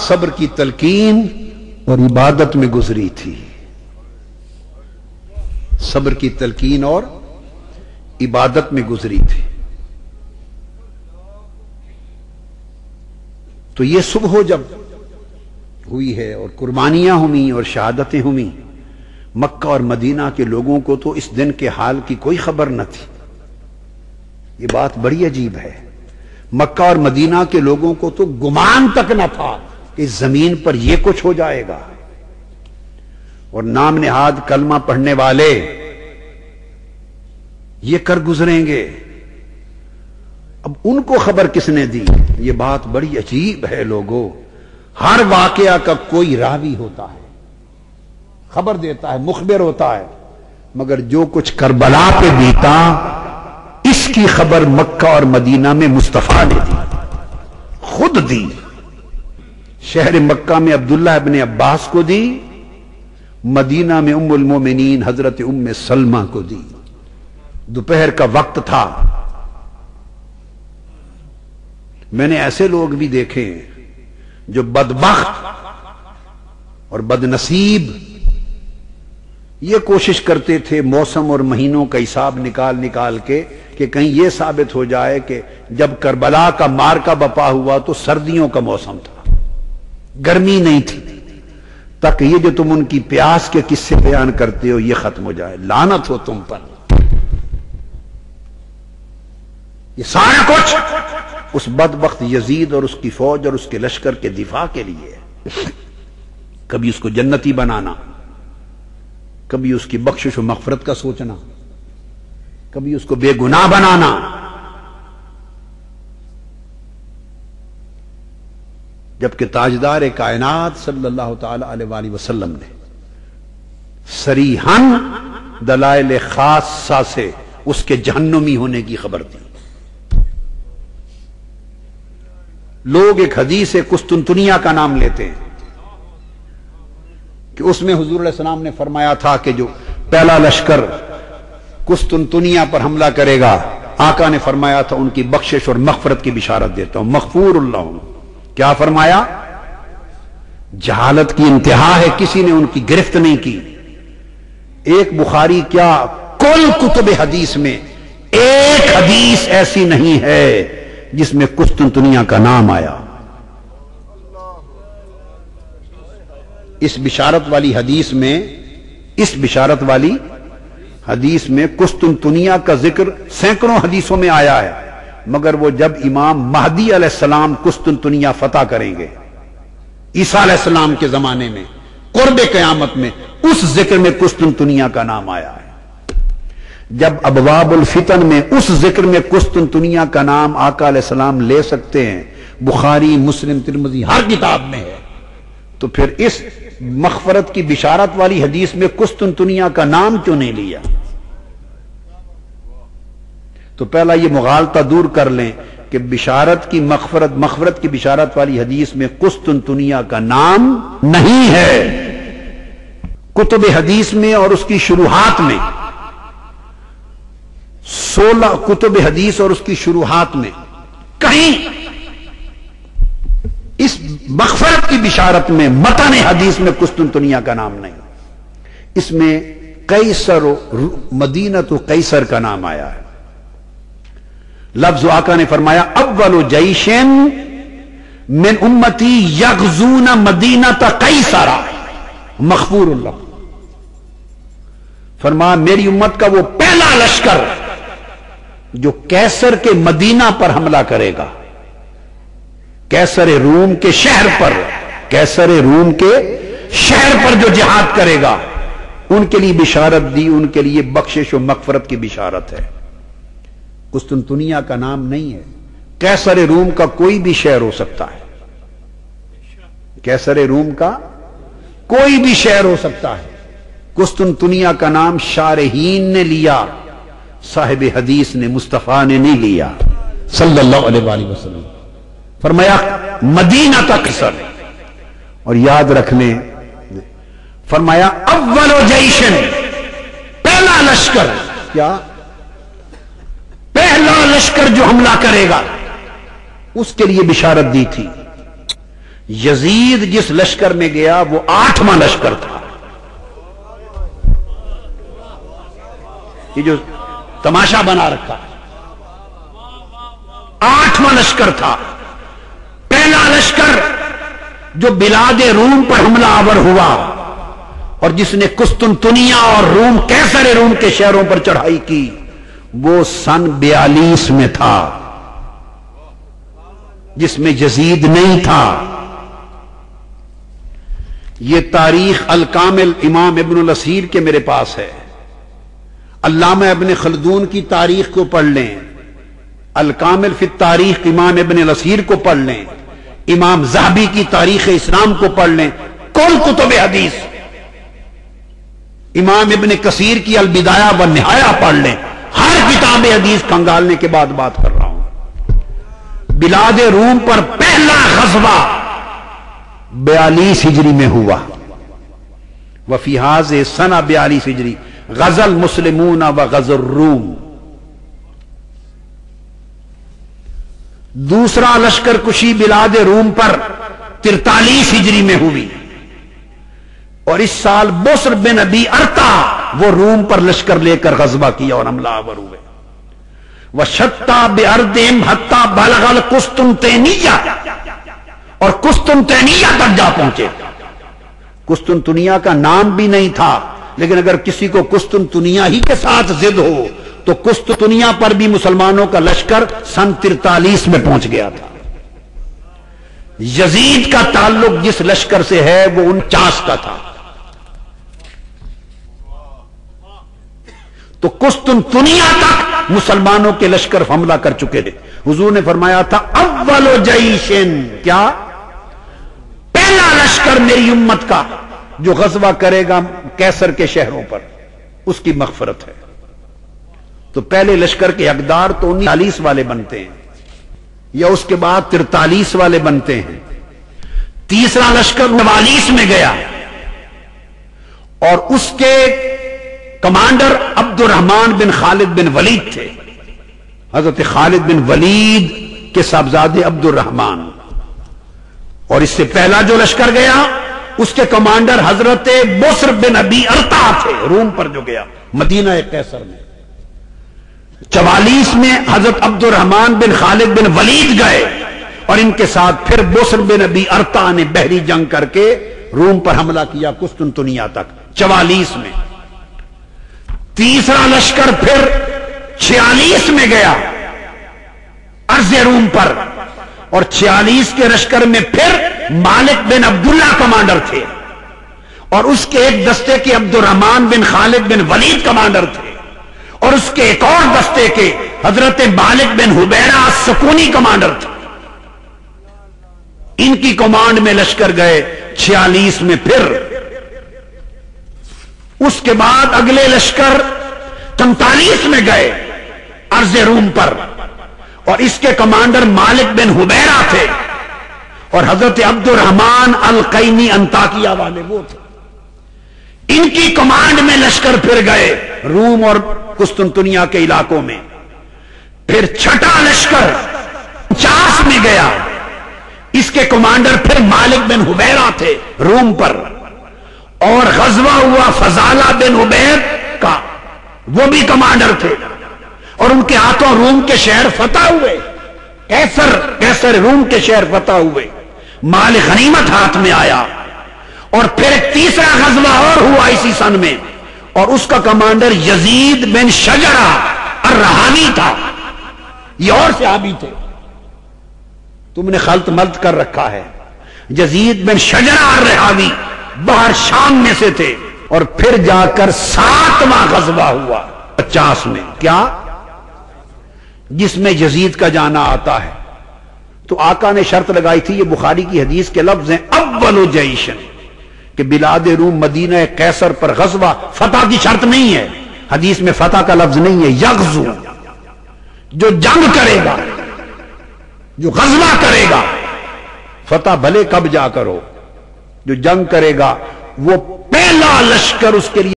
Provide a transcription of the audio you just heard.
صبر کی تلقین اور عبادت میں گزری تھی. صبر کی تلقین اور عبادت میں گزری تھی. تو یہ صبح جب ہوئی ہے اور قربانیاں ہوئیں اور شہادتیں ہوئیں، مکہ اور مدینہ کے لوگوں کو تو اس دن کے حال کی کوئی خبر نہ تھی. یہ بات بڑی عجیب ہے. مکہ اور مدینہ کے لوگوں کو تو گمان تک نہ تھا کہ اس زمین پر یہ کچھ ہو جائے گا. اور نام نہاد کلمہ پڑھنے والے یہ کر گزریں گے. اب ان کو خبر کس نے دی؟ یہ بات بڑی عجیب ہے لوگوں. ہر واقعہ کا کوئی راوی ہوتا ہے، خبر دیتا ہے، مخبر ہوتا ہے، مگر جو کچھ کربلا پہ بیتا اس کی خبر مکہ اور مدینہ میں مصطفیٰ نے دی، خود دی. شہر مکہ میں عبداللہ ابن عباس کو دی، مدینہ میں ام المومنین حضرت ام سلمہ کو دی. دوپہر کا وقت تھا. میں نے ایسے لوگ بھی دیکھے جو بدبخت اور بدنصیب یہ کوشش کرتے تھے موسم اور مہینوں کا حساب نکال نکال کے کہ کہیں یہ ثابت ہو جائے کہ جب کربلا کا مارکا بپا ہوا تو سردیوں کا موسم تھا، گرمی نہیں تھی، تک یہ جو تم ان کی پیاس کے قصے بیان کرتے ہو یہ ختم ہو جائے. لعنت ہو تم پر. یہ سارا کچھ اس بدبخت یزید اور اس کی فوج اور اس کے لشکر کے دفاع کے لیے. کبھی اس کو جنتی بنانا، کبھی اس کی بخشش و مغفرت کا سوچنا، کبھی اس کو بے گناہ بنانا. جبکہ تاجدار کائنات صلی اللہ تعالی علیہ وآلہ وسلم نے صریحاً دلائل خاصہ سے اس کے جہنمی ہونے کی خبر دی. لوگ ایک حدیث قسطنطنیہ کا نام لیتے ہیں کہ اس میں حضور علیہ السلام نے فرمایا تھا کہ جو پہلا لشکر قسطنطنیہ پر حملہ کرے گا، آقا نے فرمایا تھا ان کی بخشش اور مغفرت کی بشارت دیتا ہوں، مغفور اللہ. کیا فرمایا؟ جہالت کی انتہا ہے، کسی نے ان کی گرفت نہیں کی. ایک بخاری کیا کل کتب حدیث میں ایک حدیث ایسی نہیں ہے جس میں قسطنطنیہ کا نام آیا. اس بشارت والی حدیث میں قسطنطنیہ کا ذکر سینکڑوں حدیثوں میں آیا ہے، مگر وہ جب امام مہدی علیہ السلام قسطنطنیہ فتح کریں گے عیسیٰ علیہ السلام کے زمانے میں قرب قیامت میں، اس ذکر میں قسطنطنیہ کا نام آیا ہے. جب ابواب الفتن میں اس ذکر میں قسطنطنیہ کا نام آقا علیہ السلام لے سکتے ہیں، بخاری مسلم ترمذی ہر کتاب میں ہے، تو پھر اس مغفرت کی بشارت والی حدیث میں قسطنطنیہ کا نام کیوں نہیں لیا؟ تو پہلا یہ مغالطہ دور کر لیں کہ مغفرت کی بشارت والی حدیث میں قسطنطنیہ کا نام نہیں ہے. کتب حدیث میں اور اس کی شروحات میں 16 کتب حدیث اور اس کی شروحات میں کہیں اس مغفرت کی بشارت میں متن حدیث میں قسطنطنیہ کا نام نہیں. اس میں قیصر مدینہ قیصر کا نام آیا ہے. لفظ آقا نے فرمایا اول جیش من امتی یغزون مدینہ قیصر مغفور اللہ. فرمایا میری امت کا وہ پہلا لشکر جو قیصر کے مدینہ پر حملہ کرے گا، قیصر روم کے شہر پر جو جہاد کرے گا، ان کے لیے بشارت دی، ان کے لیے بخشش و مغفرت کی بشارت ہے. قسطنطنیہ کا نام نہیں ہے. قیصر روم کا کوئی بھی شہر ہو سکتا ہے، قیصر روم کا کوئی بھی شہر ہو سکتا ہے. قسطنطنیہ کا نام شارحین نے لیا، صاحب حدیث نے مصطفیٰ نے نہیں لیا صلی اللہ علیہ وآلہ وسلم. فرمایا مدینہ قیصر. اور یاد رکھنے فرمایا اول جیشن، پہلا لشکر. کیا؟ پہلا لشکر جو حملہ کرے گا اس کے لیے بشارت دی تھی. یزید جس لشکر میں گیا وہ 8واں لشکر تھا. یہ جو تماشا بنا رکھا 8واں لشکر تھا. پہلا لشکر جو بلاد روم پر حملہ آور ہوا اور جس نے قسطنطنیہ اور روم کیسر روم کے شہروں پر چڑھائی کی وہ سن 42 میں تھا، جس میں یزید نہیں تھا. یہ تاریخ الکامل امام ابن الاسیر کے میرے پاس ہے. علامہ ابن خلدون کی تاریخ کو پڑھ لیں، الکامل فی التاریخ امام ابن الاسیر کو پڑھ لیں، امام ذہبی کی تاریخ اسلام کو پڑھ لیں، کل کتب حدیث، امام ابن کثیر کی البدایہ و نہایہ پڑھ لیں. ہر کتاب حدیث کھنگالنے کے بعد بات کر رہا ہوں. بلاد روم پر پہلا غزوہ 42 ہجری میں ہوا. وفی ھذہ سنہ 42 ہجری غزا المسلمون وغزا الروم. دوسرا لشکر کشی بلاد روم پر 43 ہجری میں ہوئی اور اس سال بسر بن ابی ارتا وہ روم پر لشکر لے کر غزوہ کیا اور حملہ آور ہوئے. وشتا بأردہم حتی بلغ القسطنطینیہ اور قسطنطینیہ تک جا پہنچے. قسطنطنیہ کا نام بھی نہیں تھا، لیکن اگر کسی کو قسطنطنیہ ہی کے ساتھ ضد ہو تو قسطنطنیہ پر بھی مسلمانوں کا لشکر سن 43 میں پہنچ گیا تھا. یزید کا تعلق جس لشکر سے ہے وہ 49 کا تھا. تو قسطنطنیہ تک مسلمانوں کے لشکر حملہ کر چکے تھے. حضور نے فرمایا تھا اول جیشن، کیا پہلا لشکر میری امت کا جو غزوہ کرے گا کیسر کے شہروں پر اس کی مغفرت ہے. تو پہلے لشکر کے حقدار تو 39 والے بنتے ہیں یا اس کے بعد 43 والے بنتے ہیں. تیسرا لشکر 49 میں گیا اور اس کے کمانڈر عبد الرحمن بن خالد بن ولید تھے. حضرت خالد بن ولید کے صاحبزادے عبد الرحمن. اور اس سے پہلا جو لشکر گیا اس کے کمانڈر حضرت بسر بن ابی ارتا تھے، روم پر جو گیا مدینہ قیصر میں. 44 میں حضرت عبد الرحمن بن خالد بن ولید گئے اور ان کے ساتھ پھر بسر بن ابی ارتا نے بحری جنگ کر کے روم پر حملہ کیا قسطنطنیہ تک 44 میں. تیسرا لشکر پھر 46 میں گیا ارض روم پر اور 46 کے لشکر میں پھر مالک بن عبداللہ کمانڈر تھے اور اس کے ایک دستے کے عبد الرحمن بن خالد بن ولید کمانڈر تھے اور اس کے ایک اور دستے کے حضرت مالک بن حبیرہ السکونی کمانڈر تھے. ان کی کمانڈ میں لشکر گئے 46 میں. پھر اس کے بعد اگلے لشکر 45 میں گئے ارض روم پر اور اس کے کمانڈر مالک بن حبیرہ تھے اور حضرت عبد الرحمن القینی انطاکیہ والے وہ تھے. ان کی کمانڈ میں لشکر پھر گئے روم اور قسطنطنیہ کے علاقوں میں. پھر چھٹا لشکر 50 میں گیا، اس کے کمانڈر پھر مالک بن حبیرہ تھے روم پر اور غزوہ ہوا فضالہ بن عبید کا، وہ بھی کمانڈر تھے اور ان کے ہاتھوں روم کے شہر فتح ہوئے. کیسر روم کے شہر فتح ہوئے، مال غنیمت ہاتھ میں آیا. اور پھر ایک تیسرا غزوہ اور ہوا اسی سن میں اور اس کا کمانڈر یزید بن شجرہ الرہاوی تھا. یہ اور صحابی تھے، تم نے خلط ملط کر رکھا ہے. یزید بن شجرہ الرہاوی باہر شام میں سے تھے. اور پھر جا کر 7واں غزوہ ہوا 50 میں، کیا جس میں یزید کا جانا آتا ہے. تو آقا نے شرط لگائی تھی، یہ بخاری کی حدیث کے لفظ ہیں اول جیشن، کہ بلاد روم مدینہ قیصر پر غزوہ فتح کی شرط نہیں ہے. حدیث میں فتح کا لفظ نہیں ہے. یغزو، جو جنگ کرے گا، جو غزوہ کرے گا، فتح بھلے کب جا کرو، جو جنگ کرے گا وہ پہلا لشکر اس کے لیے